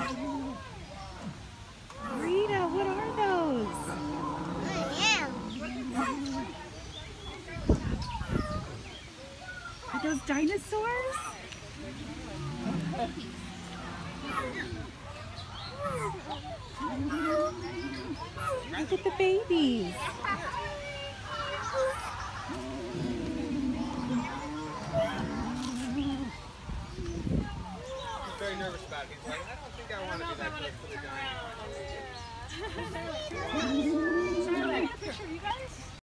Rita, what are those? Are those dinosaurs? Look at the babies. He's very nervous about it. He's like, I don't think I want to be that close to the dinosaur. Should I get a picture of you guys?